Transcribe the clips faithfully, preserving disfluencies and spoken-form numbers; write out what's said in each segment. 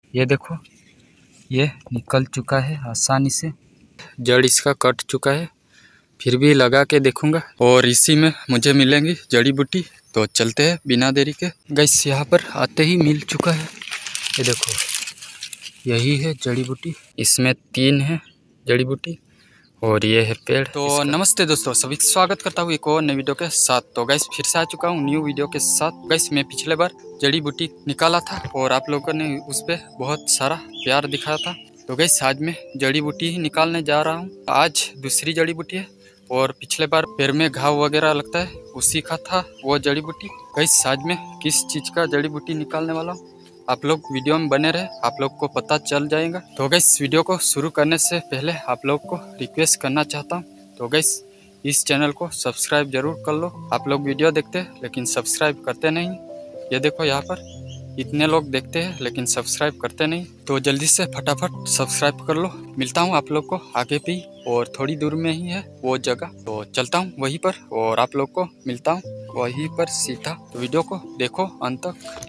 ये देखो ये निकल चुका है आसानी से, जड़ इसका कट चुका है, फिर भी लगा के देखूंगा और इसी में मुझे मिलेंगी जड़ी बूटी। तो चलते हैं बिना देरी के। गाइस यहाँ पर आते ही मिल चुका है, ये देखो यही है जड़ी बूटी। इसमें तीन है जड़ी बूटी और ये है पेड़। तो नमस्ते दोस्तों, सभी स्वागत करता हूँ एक और नई वीडियो के साथ। तो गाइस फिर से आ चुका हूँ न्यू वीडियो के साथ। गाइस मैं पिछले बार जड़ी बूटी निकाला था और आप लोगों ने उस पर बहुत सारा प्यार दिखाया था। तो गाइस आज मैं जड़ी बूटी ही निकालने जा रहा हूँ। आज दूसरी जड़ी बूटी है और पिछले बार पैर में घाव वगैरह लगता है उसी का था वो जड़ी बूटी। गाइस आज मैं किस चीज़ का जड़ी बूटी निकालने वाला हूँ, आप लोग वीडियो में बने रहे, आप लोग को पता चल जाएगा। तो गाइस वीडियो को शुरू करने से पहले आप लोग को रिक्वेस्ट करना चाहता हूँ, तो गाइस इस चैनल को सब्सक्राइब जरूर कर लो। आप लोग वीडियो देखते हैं लेकिन सब्सक्राइब करते नहीं। ये देखो यहाँ पर इतने लोग देखते हैं लेकिन सब्सक्राइब करते नहीं, तो जल्दी से फटाफट सब्सक्राइब कर लो। मिलता हूँ आप लोग को आगे भी और थोड़ी दूर में ही है वो जगह, तो चलता हूँ वहीं पर और आप लोग को मिलता हूँ वहीं पर सीधा। तो वीडियो को देखो अंत तक।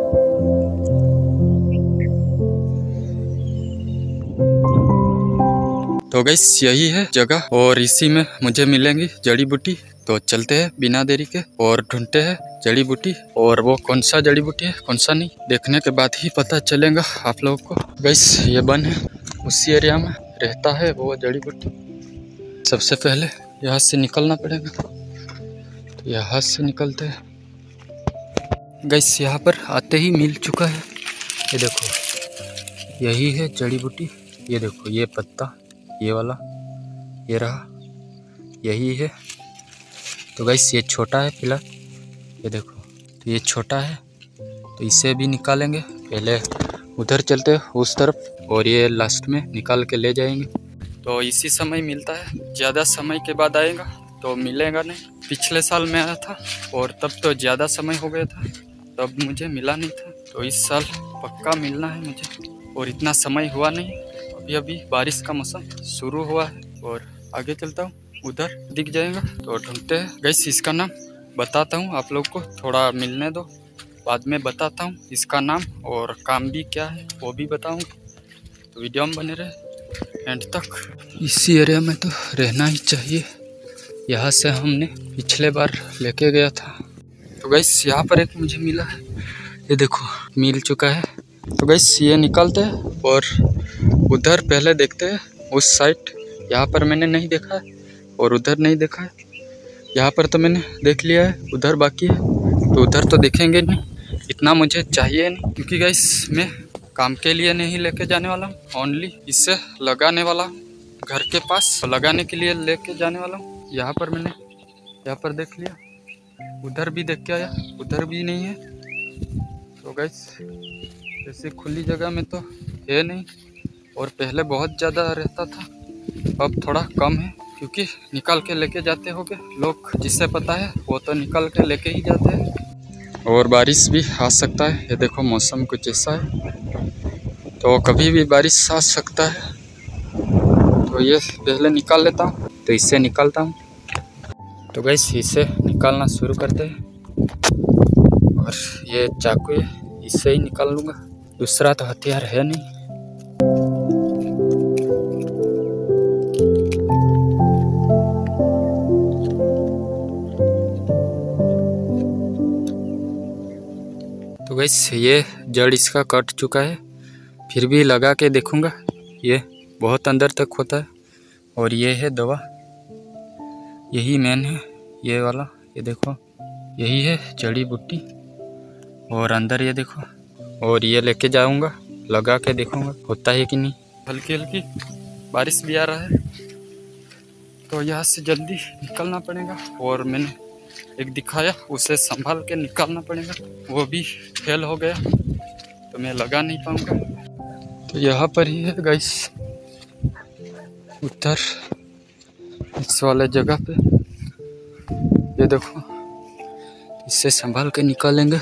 तो गाइस यही है जगह और इसी में मुझे मिलेंगी जड़ी बूटी। तो चलते हैं बिना देरी के और ढूंढते हैं जड़ी बूटी, और वो कौन सा जड़ी बूटी है कौन सा नहीं देखने के बाद ही पता चलेगा आप लोगों को। गाइस ये वन है, उसी एरिया में रहता है वो जड़ी बूटी। सबसे पहले यहाँ से निकलना पड़ेगा, तो यहाँ से निकलते हैं। गाइस यहाँ पर आते ही मिल चुका है, ये देखो यही है जड़ी बूटी। ये देखो ये पत्ता, ये वाला ये रहा, यही है। तो गाइस ये छोटा है फिलहाल, ये देखो तो ये छोटा है, तो इसे भी निकालेंगे। पहले उधर चलते हैं उस तरफ और ये लास्ट में निकाल के ले जाएंगे। तो इसी समय मिलता है, ज़्यादा समय के बाद आएगा तो मिलेगा नहीं। पिछले साल में आया था और तब तो ज़्यादा समय हो गया था, तब मुझे मिला नहीं था। तो इस साल पक्का मिलना है मुझे, और इतना समय हुआ नहीं। अभी अभी बारिश का मौसम शुरू हुआ है और आगे चलता हूँ, उधर दिख जाएगा तो ढूंढते हैं। गाइस इसका नाम बताता हूँ आप लोग को, थोड़ा मिलने दो, बाद में बताता हूँ इसका नाम और काम भी क्या है वो भी बताऊँगा। तो वीडियो में बने रहे एंड तक। इसी एरिया में तो रहना ही चाहिए, यहाँ से हमने पिछले बार लेके गया था। तो गाइस यहाँ पर एक मुझे मिला है, ये देखो मिल चुका है। तो गाइस ये निकालते हैं और उधर पहले देखते हैं उस साइड। यहाँ पर मैंने नहीं देखा है और उधर नहीं देखा है, यहाँ पर तो मैंने देख लिया है, उधर बाकी है। तो उधर तो देखेंगे नहीं, इतना मुझे चाहिए नहीं, क्योंकि गाइस मैं काम के लिए नहीं लेके जाने वाला हूँ, ओनली इसे लगाने वाला हूँ घर के पास, तो लगाने के लिए लेके जाने वाला हूँ। यहाँ पर मैंने यहाँ पर देख लिया, उधर भी देख के आया, उधर भी नहीं है। तो गाइस ऐसी खुली जगह में तो है नहीं, और पहले बहुत ज़्यादा रहता था, अब थोड़ा कम है, क्योंकि निकाल के लेके जाते होंगे लोग, जिससे पता है वो तो निकाल के लेके ही जाते हैं। और बारिश भी आ सकता है, ये देखो मौसम कुछ ऐसा है, तो कभी भी बारिश आ सकता है। तो ये पहले निकाल लेता हूँ, तो इससे निकालता हूँ। तो गाइस इसे निकालना शुरू करते हैं, और ये चाकू है, इससे ही निकाल लूँगा, दूसरा तो हथियार है नहीं। तो गाइस ये जड़ इसका कट चुका है, फिर भी लगा के देखूंगा, ये बहुत अंदर तक होता है। और ये है दवा, यही मेन है ये वाला, ये देखो यही है जड़ी बूटी। और अंदर ये देखो, और ये लेके जाऊंगा, लगा के देखूंगा होता है कि नहीं। हल्की हल्की बारिश भी आ रहा है, तो यहाँ से जल्दी निकलना पड़ेगा। और मैंने एक दिखाया, उसे संभाल के निकालना पड़ेगा, वो भी फेल हो गया तो मैं लगा नहीं पाऊंगा। तो यहाँ पर ही है गाइस, उधर इस वाले जगह पे, ये देखो इसे संभाल के निकालेंगे।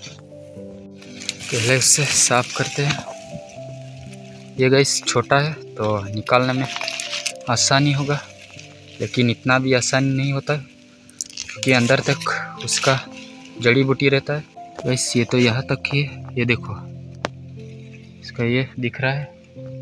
पहले इसे साफ करते हैं, ये गाइस छोटा है तो निकालने में आसानी होगा, लेकिन इतना भी आसानी नहीं होता है, क्योंकि अंदर तक उसका जड़ी बूटी रहता है। गाइस ये तो यहाँ तक ही है, ये देखो इसका ये दिख रहा है,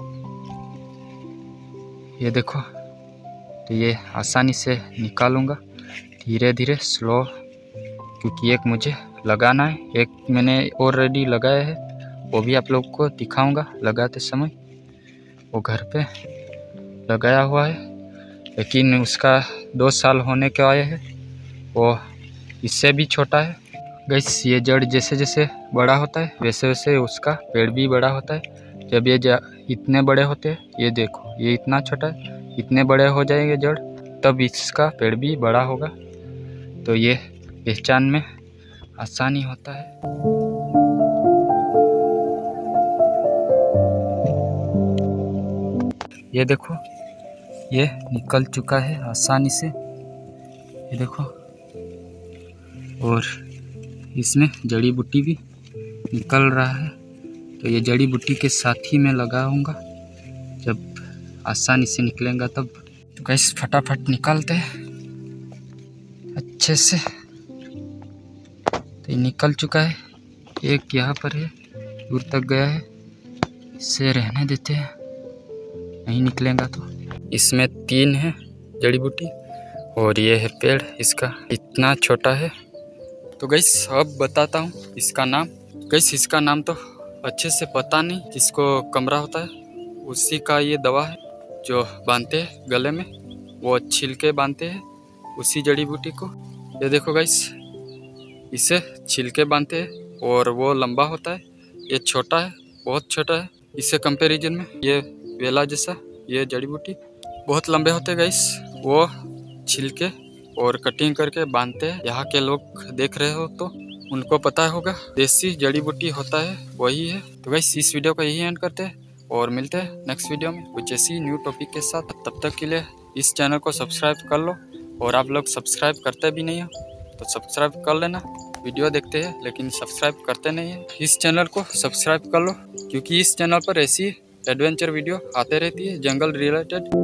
ये देखो। तो ये आसानी से निकालूंगा धीरे धीरे स्लो, क्योंकि एक मुझे लगाना है, एक मैंने ऑलरेडी लगाया है, वो भी आप लोग को दिखाऊंगा लगाते समय। वो घर पे लगाया हुआ है, लेकिन उसका दो साल होने के आए हैं, वो इससे भी छोटा है। गाइस ये जड़ जैसे जैसे बड़ा होता है वैसे वैसे उसका पेड़ भी बड़ा होता है। जब ये इतने बड़े होते हैं, ये देखो ये इतना छोटा है, इतने बड़े हो जाएंगे जड़, तब इसका पेड़ भी बड़ा होगा। तो ये पहचान में आसानी होता है। ये देखो ये निकल चुका है आसानी से, ये देखो। और इसमें जड़ी बूटी भी निकल रहा है, तो ये जड़ी बूटी के साथ ही मैं लगाऊंगा, जब आसानी से निकलेगा तब। तो गाइस फटाफट निकालते हैं अच्छे से। तो ये निकल चुका है, एक यहाँ पर है, दूर तक गया है, इसे रहने देते हैं, नहीं निकलेगा तो। इसमें तीन है जड़ी बूटी, और ये है पेड़, इसका इतना छोटा है। तो गाइस अब बताता हूँ इसका नाम। गाइस इसका नाम तो अच्छे से पता नहीं, जिसको कमरा होता है उसी का ये दवा है, जो बांधते हैं गले में, वो छिलके बांधते हैं उसी जड़ी बूटी को। ये देखो गाइस, इसे छिलके बांधते हैं और वो लंबा होता है, ये छोटा है, बहुत छोटा है। इससे कंपैरिजन में ये वेला जैसा ये जड़ी बूटी बहुत लंबे होते हैं गाइस। वो छिलके और कटिंग करके बांधते हैं। यहाँ के लोग देख रहे हो तो उनको पता होगा, देसी जड़ी बूटी होता है वही है। तो गाइस इस वीडियो को यही एंड करते हैं और मिलते हैं नेक्स्ट वीडियो में कुछ ऐसी न्यू टॉपिक के साथ। तब तक के लिए इस चैनल को सब्सक्राइब कर लो, और आप लोग सब्सक्राइब करते भी नहीं हो तो सब्सक्राइब कर लेना। वीडियो देखते हैं लेकिन सब्सक्राइब करते नहीं है, इस चैनल को सब्सक्राइब कर लो, क्योंकि इस चैनल पर ऐसी एडवेंचर वीडियो आते रहती है जंगल रिलेटेड।